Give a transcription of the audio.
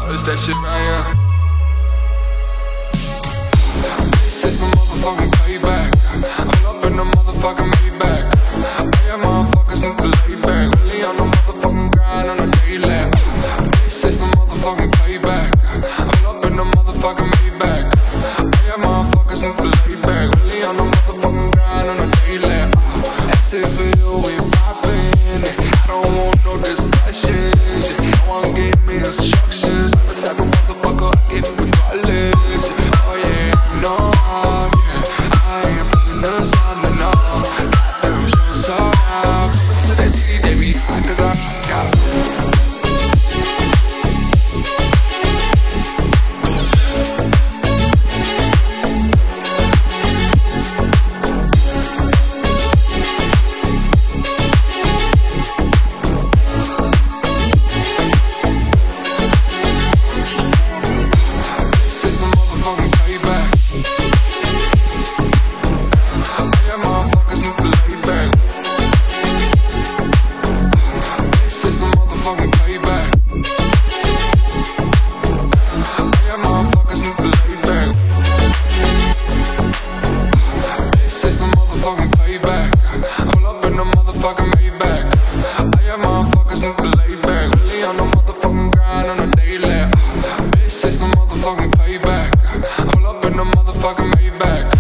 Is that shit right here? This is some motherfucking payback. All up in the motherfucking Maybach. Yeah, motherfuckers need to lay back. Really on the motherfucking grind on the daily. This is some motherfucking payback. All up in the motherfucking Maybach. Yeah, motherfuckers need to lay back. Really on the motherfucking grind on the daily. That's it for you, we poppin'. I don't want no discussions. No one gave me instructions. I'm the type of motherfucker I get regardless. Oh yeah, no, yeah. I ain't putting the sun to know. Goddamn shit so now. So that's DJ be hot 'cause I got payback. All up in the motherfucking Maybach. Yeah, motherfuckers need to lay back. Really on the motherfucking grind on the daily. Bitch, it's a motherfucking payback. All up in the motherfucking Maybach.